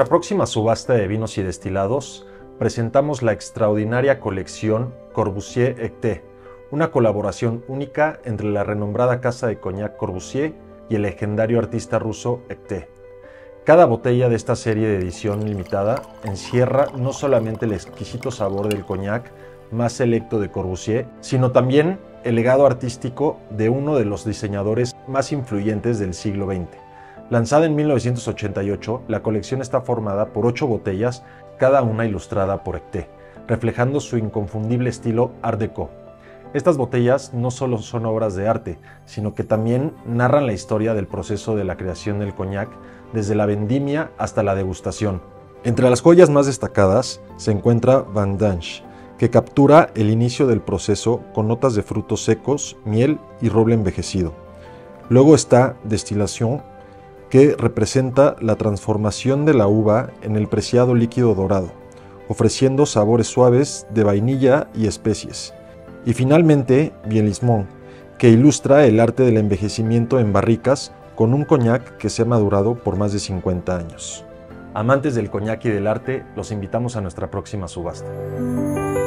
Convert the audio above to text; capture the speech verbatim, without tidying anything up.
próxima subasta de vinos y destilados, presentamos la extraordinaria colección Corbusier-Ectet, una colaboración única entre la renombrada casa de Cognac Corbusier y el legendario artista ruso Ectet. Cada botella de esta serie de edición limitada encierra no solamente el exquisito sabor del cognac más selecto de Corbusier, sino también el legado artístico de uno de los diseñadores más influyentes del siglo veinte. Lanzada en mil novecientos ochenta y ocho, la colección está formada por ocho botellas, cada una ilustrada por Ectet, reflejando su inconfundible estilo Art Deco. Estas botellas no solo son obras de arte, sino que también narran la historia del proceso de la creación del cognac, desde la vendimia hasta la degustación. Entre las joyas más destacadas se encuentra Vendange, que captura el inicio del proceso con notas de frutos secos, miel y roble envejecido. Luego está Destillation, que representa la transformación de la uva en el preciado líquido dorado, ofreciendo sabores suaves de vainilla y especies. Y finalmente, Vieillissement, que ilustra el arte del envejecimiento en barricas con un cognac que se ha madurado por más de cincuenta años. Amantes del cognac y del arte, los invitamos a nuestra próxima subasta.